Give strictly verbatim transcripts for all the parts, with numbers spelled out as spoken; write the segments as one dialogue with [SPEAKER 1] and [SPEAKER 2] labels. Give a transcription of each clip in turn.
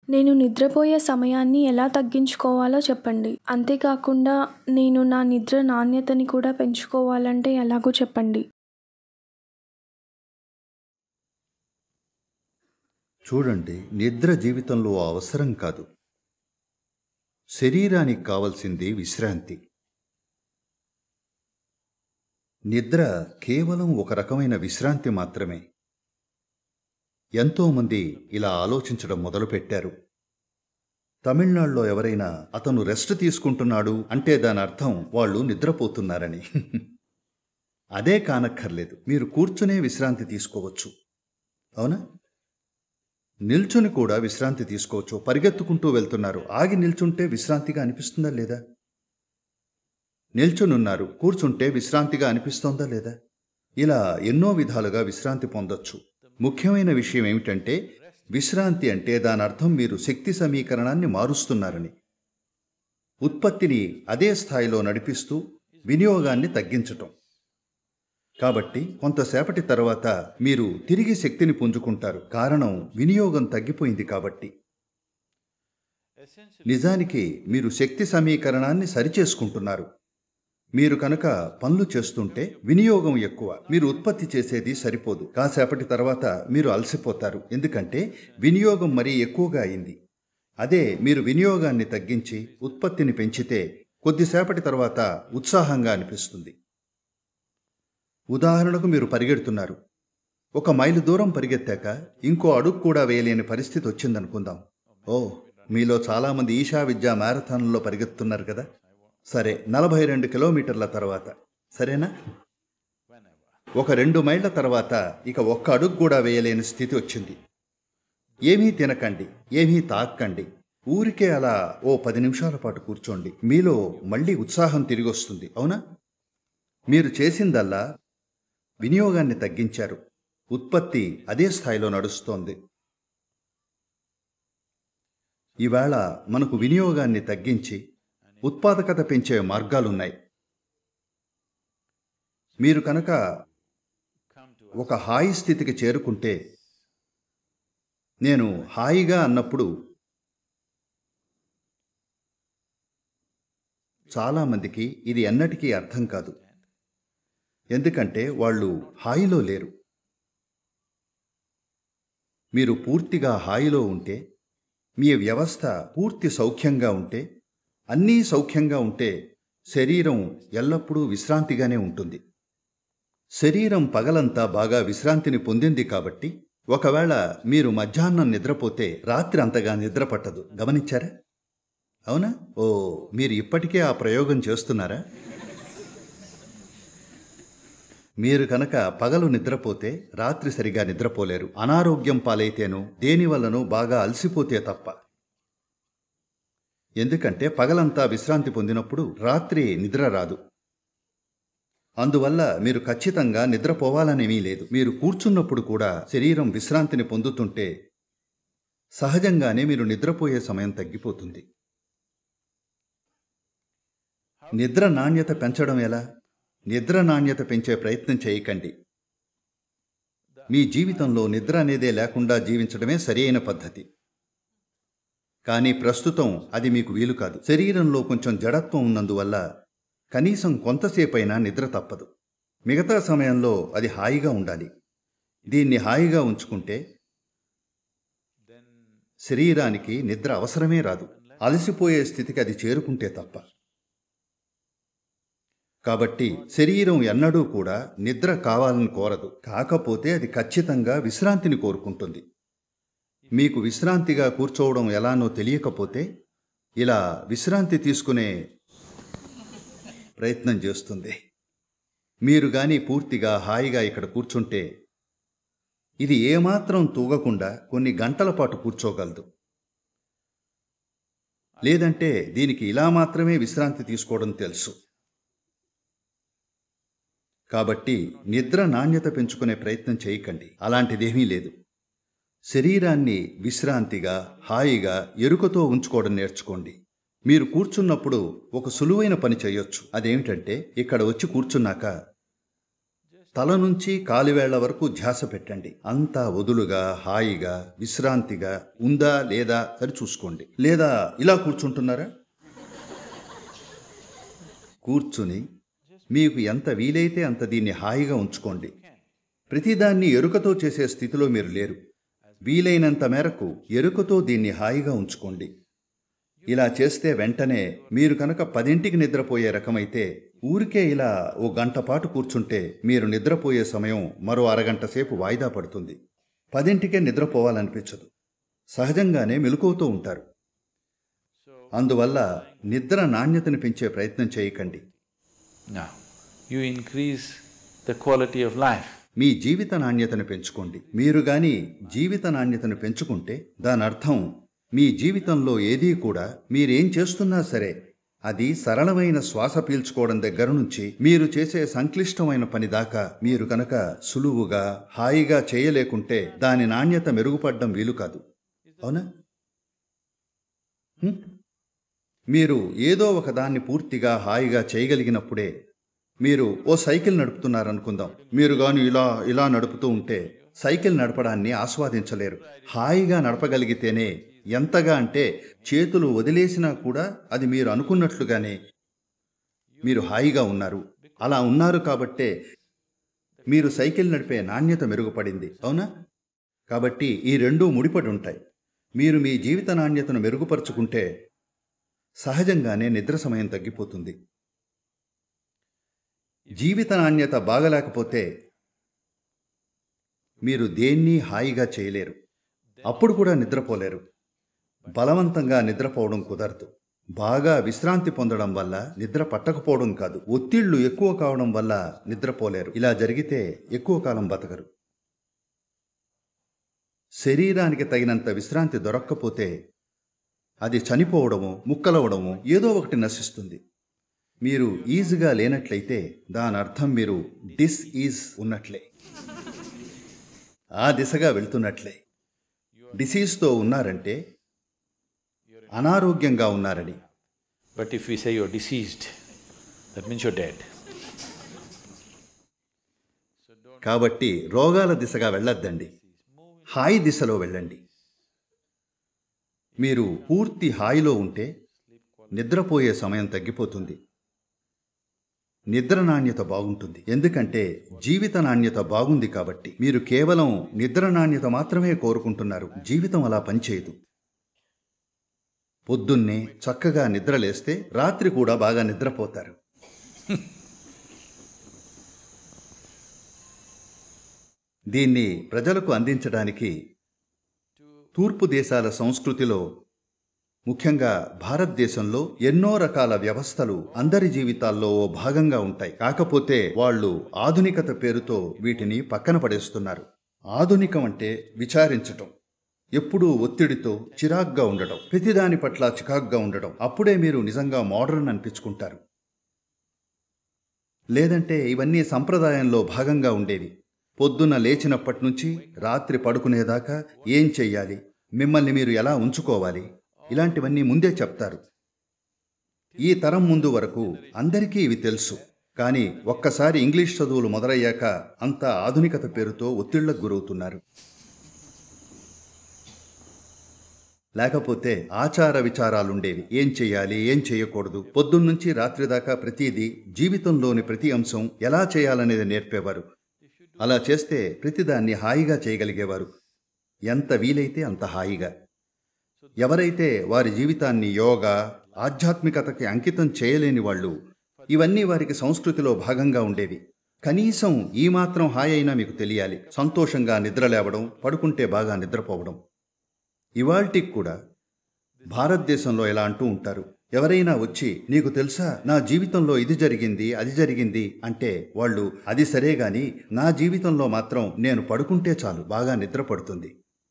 [SPEAKER 1] నేను నిద్రపోయే సమయాన్ని ఎలా తగ్గించుకోవాలో చెప్పండి. అంతేకాకుండా నేను నా నిద్ర నాణ్యతని కూడా పెంచుకోవాలంటే ఎలాగో చెప్పండి.
[SPEAKER 2] చూడండి, నిద్ర జీవితంలో అవసరం కాదు. శరీరానికి కావలసింది విశ్రాంతి. నిద్ర కేవలం ఒక రకమైన విశ్రాంతి మాత్రమే. ఎంతోమంది ఇలా ఆలోచించడం మొదలుపెట్టారు. తమిళనాడులో ఎవరైనా అతను రెస్ట్ తీసుకుంటున్నాడు అంటే దాని అర్థం వాళ్ళు నిద్రపోతున్నారని. అదే కానక్కర్లేదు. మీరు కూర్చునే విశ్రాంతి తీసుకోవచ్చు, అవునా? నిల్చుని కూడా విశ్రాంతి తీసుకోవచ్చు. పరిగెత్తుకుంటూ వెళ్తున్నారు, ఆగి నిల్చుంటే విశ్రాంతిగా అనిపిస్తుందా లేదా? నిల్చునున్నారు, కూర్చుంటే విశ్రాంతిగా అనిపిస్తోందా లేదా? ఇలా ఎన్నో విధాలుగా విశ్రాంతి పొందొచ్చు. ముఖ్యమైన విషయం ఏమిటంటే, విశ్రాంతి అంటే దాని అర్థం మీరు శక్తి సమీకరణాన్ని మారుస్తున్నారని, ఉత్పత్తిని అదే స్థాయిలో నడిపిస్తూ వినియోగాన్ని తగ్గించటం. కాబట్టి కొంతసేపటి తర్వాత మీరు తిరిగి శక్తిని పుంజుకుంటారు. కారణం వినియోగం తగ్గిపోయింది కాబట్టి. నిజానికి మీరు శక్తి సమీకరణాన్ని సరిచేసుకుంటున్నారు. మీరు కనుక పనులు చేస్తుంటే వినియోగం ఎక్కువ, మీరు ఉత్పత్తి చేసేది సరిపోదు. కాసేపటి తర్వాత మీరు అలసిపోతారు, ఎందుకంటే వినియోగం మరీ ఎక్కువగా అయింది. అదే మీరు వినియోగాన్ని తగ్గించి ఉత్పత్తిని పెంచితే కొద్దిసేపటి తర్వాత ఉత్సాహంగా అనిపిస్తుంది. ఉదాహరణకు మీరు పరిగెడుతున్నారు. ఒక మైలు దూరం పరిగెత్తాక ఇంకో అడుగు కూడా వేయలేని పరిస్థితి వచ్చిందనుకుందాం. ఓ, మీలో చాలామంది ఈషా విద్యా మ్యారథాన్లో పరిగెత్తున్నారు కదా. సరే, నలభై రెండు కిలోమీటర్ల తర్వాత, సరేనా? ఒక రెండు మైళ్ళ తర్వాత ఇక ఒక్క అడుగు కూడా వేయలేని స్థితి వచ్చింది. ఏమీ తినకండి, ఏమీ తాక్కండి, ఊరికే అలా ఓ పది నిమిషాల పాటు కూర్చోండి. మీలో మళ్ళీ ఉత్సాహం తిరిగి వస్తుంది, అవునా? మీరు చేసిందల్లా వినియోగాన్ని తగ్గించారు. ఉత్పత్తి అదే స్థాయిలో నడుస్తోంది. ఈవేళ మనకు వినియోగాన్ని తగ్గించి ఉత్పాదకత పెంచే మార్గాలున్నాయి. మీరు కనుక ఒక హాయి స్థితికి చేరుకుంటే, నేను హాయిగా అన్నప్పుడు చాలామందికి ఇది ఎన్నటికీ అర్థం కాదు. ఎందుకంటే వాళ్ళు హాయిలో లేరు. మీరు పూర్తిగా హాయిలో ఉంటే, మీ వ్యవస్థ పూర్తి సౌఖ్యంగా ఉంటే, అన్నీ సౌఖ్యంగా ఉంటే శరీరం ఎల్లప్పుడూ విశ్రాంతిగానే ఉంటుంది. శరీరం పగలంతా బాగా విశ్రాంతిని పొందింది కాబట్టి ఒకవేళ మీరు మధ్యాహ్నం నిద్రపోతే రాత్రి అంతగా నిద్ర పట్టదు. గమనించారా? అవునా? ఓ, మీరు ఇప్పటికే ఆ ప్రయోగం చేస్తున్నారా? మీరు కనుక పగలు నిద్రపోతే రాత్రి సరిగా నిద్రపోలేరు. అనారోగ్యం పాలైతేనో దేనివల్లనో బాగా అలసిపోతే తప్ప. ఎందుకంటే పగలంతా విశ్రాంతి పొందినప్పుడు రాత్రి నిద్ర రాదు. అందువల్ల మీరు ఖచ్చితంగా నిద్రపోవాలనేమీ లేదు. మీరు కూర్చున్నప్పుడు కూడా శరీరం విశ్రాంతిని పొందుతుంటే సహజంగానే మీరు నిద్రపోయే సమయం తగ్గిపోతుంది. నిద్ర నాణ్యత పెంచడం ఎలా? నిద్ర నాణ్యత పెంచే ప్రయత్నం చేయకండి. మీ జీవితంలో నిద్ర అనేదే లేకుండా జీవించడమే సరియైన పద్ధతి. కానీ ప్రస్తుతం అది మీకు వీలు కాదు. శరీరంలో కొంచెం జడత్వం ఉన్నందువల్ల కనీసం కొంతసేపైనా నిద్ర తప్పదు. మిగతా సమయంలో అది హాయిగా ఉండాలి. దీన్ని హాయిగా ఉంచుకుంటే శరీరానికి నిద్ర అవసరమే రాదు, అలసిపోయే స్థితికి అది చేరుకుంటే తప్ప. కాబట్టి శరీరం ఎన్నడూ కూడా నిద్ర కావాలని కోరదు. కాకపోతే అది ఖచ్చితంగా విశ్రాంతిని కోరుకుంటుంది. మీకు విశ్రాంతిగా కూర్చోవడం ఎలానో తెలియకపోతే ఇలా విశ్రాంతి తీసుకునే ప్రయత్నం చేస్తుంది. మీరు గాని పూర్తిగా హాయిగా ఇక్కడ కూర్చుంటే ఇది ఏమాత్రం తూగకుండా కొన్ని గంటల పాటు కూర్చోగలదు. లేదంటే దీనికి ఇలా మాత్రమే విశ్రాంతి తీసుకోవడం తెలుసు. కాబట్టి నిద్ర నాణ్యత పెంచుకునే ప్రయత్నం చేయకండి. అలాంటిదేమీ లేదు. శరీరాన్ని విశ్రాంతిగా, హాయిగా, ఎరుకతో ఉంచుకోవడం నేర్చుకోండి. మీరు కూర్చున్నప్పుడు ఒక సులువైన పని చేయొచ్చు. అదేమిటంటే, ఇక్కడ వచ్చి కూర్చున్నాక తల నుంచి కాలివేళ్ల వరకు ధ్యాస పెట్టండి. అంతా వదులుగా, హాయిగా, విశ్రాంతిగా ఉందా లేదా సరి చూసుకోండి. లేదా ఇలా కూర్చుంటున్నారా? కూర్చుని మీకు ఎంత వీలైతే అంత దీన్ని హాయిగా ఉంచుకోండి. ప్రతిదాన్ని ఎరుకతో చేసే స్థితిలో మీరు లేరు. వీలైనంత మేరకు ఎరుకతో దీన్ని హాయిగా ఉంచుకోండి. ఇలా చేస్తే వెంటనే మీరు కనుక పదింటికి నిద్రపోయే రకమైతే ఊరికే ఇలా ఓ గంట పాటు కూర్చుంటే మీరు నిద్రపోయే సమయం మరో అరగంట సేపు వాయిదా పడుతుంది. పదింటికే నిద్రపోవాలనిపించదు. సహజంగానే మెలకువతో ఉంటారు. అందువల్ల నిద్ర నాణ్యతను పెంచే ప్రయత్నం చేయకండి.
[SPEAKER 3] Now, you increase the quality of life.
[SPEAKER 2] మీ జీవిత నాణ్యతను పెంచుకోండి. మీరు గాని జీవిత నాణ్యతను పెంచుకుంటే దాని అర్థం మీ జీవితంలో ఏదీ కూడా మీరేం చేస్తున్నా సరే అది సరళమైన శ్వాస పీల్చుకోవడం దగ్గర నుంచి మీరు చేసే సంక్లిష్టమైన పని దాకా మీరు కనుక సులువుగా హాయిగా చేయలేకుంటే దాని నాణ్యత మెరుగుపడడం వీలు కాదు. అవునా? మీరు ఏదో ఒక దాన్ని పూర్తిగా హాయిగా చేయగలిగినప్పుడే, మీరు ఓ సైకిల్ నడుపుతున్నారనుకుందాం, మీరు గాని ఇలా ఇలా నడుపుతూ ఉంటే సైకిల్ నడపడాన్ని ఆస్వాదించలేరు. హాయిగా నడపగలిగితేనే, ఎంతగా అంటే చేతులు వదిలేసినా కూడా అది మీరు అనుకున్నట్లుగానే మీరు హాయిగా ఉన్నారు. అలా ఉన్నారు కాబట్టే మీరు సైకిల్ నడిపే నాణ్యత మెరుగుపడింది. అవునా? కాబట్టి ఈ రెండూ ముడిపడి ఉంటాయి. మీరు మీ జీవిత నాణ్యతను మెరుగుపరుచుకుంటే సహజంగానే నిద్ర సమయం తగ్గిపోతుంది. జీవిత నాణ్యత బాగలేకపోతే మీరు దేన్నీ హాయిగా చేయలేరు. అప్పుడు కూడా నిద్రపోలేరు. బలవంతంగా నిద్రపోవడం కుదరదు. బాగా విశ్రాంతి పొందడం వల్ల నిద్ర పట్టకపోవడం కాదు, ఒత్తిళ్లు ఎక్కువ కావడం వల్ల నిద్రపోలేరు. ఇలా జరిగితే ఎక్కువ కాలం బతకరు. శరీరానికి తగినంత విశ్రాంతి దొరక్కపోతే అది చనిపోవడమో ముక్కలవడమో ఏదో ఒకటి నశిస్తుంది. మీరు ఈజీగా లేనట్లయితే దాని అర్థం మీరు డిస్ ఈజ్ ఉన్నట్లే, ఆ దిశగా వెళ్తున్నట్లే. డిసీజ్తో ఉన్నారంటే అనారోగ్యంగా ఉన్నారని.
[SPEAKER 3] But if we say you're diseased, that means you're dead.
[SPEAKER 2] కాబట్టి రోగాల దిశగా వెళ్ళొద్దండి, హాయి దిశలో వెళ్ళండి. మీరు పూర్తి హాయిలో ఉంటే నిద్రపోయే సమయం తగ్గిపోతుంది. నిద్ర నాణ్యత బాగుంటుంది. ఎందుకంటే జీవిత నాణ్యత బాగుంది కాబట్టి. మీరు కేవలం నిద్ర నాణ్యత మాత్రమే కోరుకుంటున్నారు. జీవితం అలా పనిచేయదు. పొద్దున్నే చక్కగా నిద్రలేస్తే రాత్రి కూడా బాగా నిద్రపోతారు. దీన్ని ప్రజలకు అందించడానికి తూర్పు దేశాల సంస్కృతిలో, ముఖ్యంగా భారతదేశంలో ఎన్నో రకాల వ్యవస్థలు అందరి జీవితాల్లో ఓ భాగంగా ఉంటాయి. కాకపోతే వాళ్ళు ఆధునికత పేరుతో వీటిని పక్కన పడేస్తున్నారు. ఆధునికం అంటే విచారించటం, ఎప్పుడూ ఒత్తిడితో చిరాగ్గా ఉండటం, ప్రతిదాని పట్ల చికాగ్గా ఉండటం. అప్పుడే మీరు నిజంగా మోడర్న్ అనిపించుకుంటారు. లేదంటే ఇవన్నీ సంప్రదాయంలో భాగంగా ఉండేవి. పొద్దున్న లేచినప్పటి నుంచి రాత్రి పడుకునేదాకా ఏం చెయ్యాలి, మిమ్మల్ని మీరు ఎలా ఉంచుకోవాలి, ఇలాంటివన్నీ ముందే చెప్తారు. ఈ తరం ముందు వరకు అందరికీ ఇవి తెలుసు. కానీ ఒక్కసారి ఇంగ్లీష్ చదువులు మొదలయ్యాక అంతా ఆధునికత పేరుతో ఒత్తిళ్లకు గురవుతున్నారు. లేకపోతే ఆచార విచారాలుండేవి. ఏం చెయ్యాలి, ఏం చేయకూడదు. పొద్దున్నుంచి రాత్రి దాకా ప్రతిదీ, జీవితంలోని ప్రతి అంశం ఎలా చేయాలనేది నేర్పేవారు. అలా చేస్తే ప్రతిదాన్ని హాయిగా చేయగలిగేవారు. ఎంత వీలైతే అంత హాయిగా. ఎవరైతే వారి జీవితాన్ని యోగా, ఆధ్యాత్మికతకి అంకితం చేయలేని వాళ్ళు, ఇవన్నీ వారికి సంస్కృతిలో భాగంగా ఉండేవి. కనీసం ఈ మాత్రం హాయి అయినా మీకు తెలియాలి. సంతోషంగా నిద్రలేవడం, పడుకుంటే బాగా నిద్రపోవడం. ఇవాల్టికి కూడా భారతదేశంలో ఎలా అంటూ ఉంటారు, ఎవరైనా వచ్చి నీకు తెలుసా నా జీవితంలో ఇది జరిగింది అది జరిగింది అంటే వాళ్ళు అది సరే గాని నా జీవితంలో మాత్రం నేను పడుకుంటే చాలు బాగా నిద్ర పడుతుంది.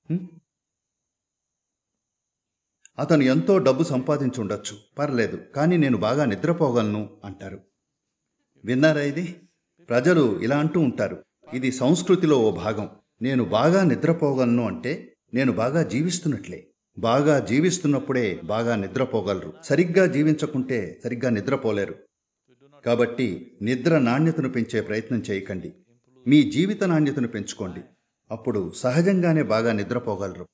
[SPEAKER 2] అతను ఎంతో డబ్బు సంపాదించుండొచ్చు, పర్లేదు, కానీ నేను బాగా నిద్రపోగలను అంటారు. విన్నారా ఇది? ప్రజలు ఇలా అంటూ ఉంటారు. ఇది సంస్కృతిలో ఓ భాగం. నేను బాగా నిద్రపోగలను అంటే నేను బాగా జీవిస్తున్నట్లే. బాగా జీవిస్తున్నప్పుడే బాగా నిద్రపోగలరు. సరిగ్గా జీవించకుంటే సరిగ్గా నిద్రపోలేరు. కాబట్టి నిద్ర నాణ్యతను పెంచే ప్రయత్నం చేయకండి. మీ జీవిత నాణ్యతను పెంచుకోండి. అప్పుడు సహజంగానే బాగా నిద్రపోగలరు.